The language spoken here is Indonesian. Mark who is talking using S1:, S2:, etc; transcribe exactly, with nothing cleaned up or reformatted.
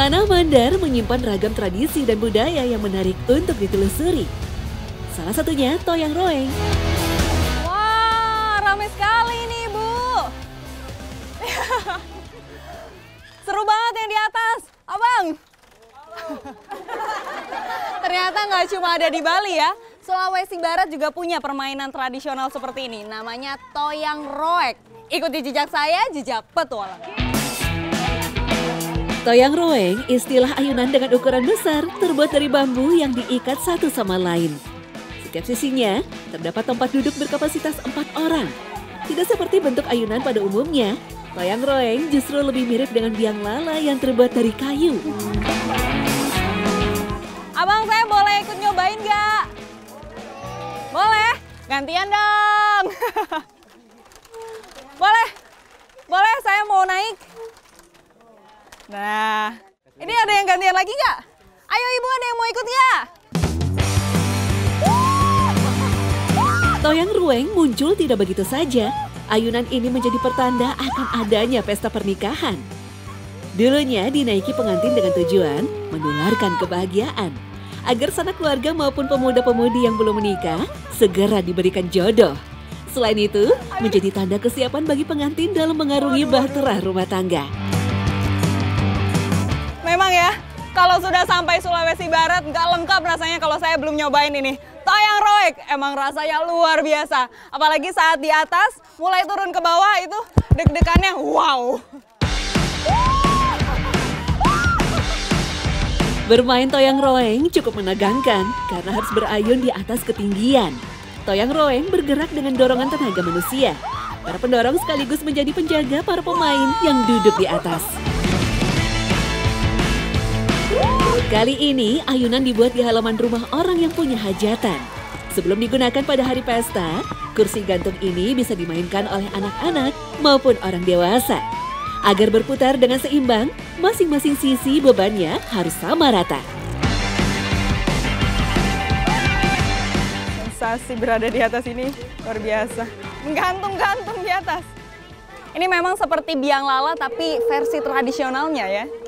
S1: Tanah Mandar menyimpan ragam tradisi dan budaya yang menarik untuk ditelusuri. Salah satunya Toyang Roeng.
S2: Wah, ramai sekali nih, Bu. Seru banget yang di atas, Abang. Ternyata nggak cuma ada di Bali ya. Sulawesi Barat juga punya permainan tradisional seperti ini. Namanya Toyang Roeng. Ikuti jejak saya, jejak petualang.
S1: Toyang Roeng istilah ayunan dengan ukuran besar terbuat dari bambu yang diikat satu sama lain. Setiap sisinya terdapat tempat duduk berkapasitas empat orang. Tidak seperti bentuk ayunan pada umumnya, Toyang Roeng justru lebih mirip dengan biang lala yang terbuat dari kayu.
S2: Abang, saya boleh ikut nyobain nggak? Boleh? Gantian dong. Boleh? Boleh, saya mau naik. Nah, ini ada yang gantian lagi nggak? Ayo Ibu, ada yang mau ikut nggak?
S1: Toyang Roeng muncul tidak begitu saja. Ayunan ini menjadi pertanda akan adanya pesta pernikahan. Dulunya dinaiki pengantin dengan tujuan menularkan kebahagiaan, agar sanak keluarga maupun pemuda-pemudi yang belum menikah segera diberikan jodoh. Selain itu, menjadi tanda kesiapan bagi pengantin dalam mengarungi bahtera rumah tangga.
S2: Memang ya, kalau sudah sampai Sulawesi Barat nggak lengkap rasanya kalau saya belum nyobain ini. Toyang Roeng emang rasanya luar biasa. Apalagi saat di atas, mulai turun ke bawah itu deg-degannya wow.
S1: Bermain Toyang Roeng cukup menegangkan karena harus berayun di atas ketinggian. Toyang Roeng bergerak dengan dorongan tenaga manusia. Para pendorong sekaligus menjadi penjaga para pemain yang duduk di atas. Kali ini ayunan dibuat di halaman rumah orang yang punya hajatan. Sebelum digunakan pada hari pesta, kursi gantung ini bisa dimainkan oleh anak-anak maupun orang dewasa. Agar berputar dengan seimbang, masing-masing sisi bebannya harus sama rata.
S2: Sensasi berada di atas ini luar biasa. Menggantung-gantung di atas. Ini memang seperti biang lala tapi versi tradisionalnya ya.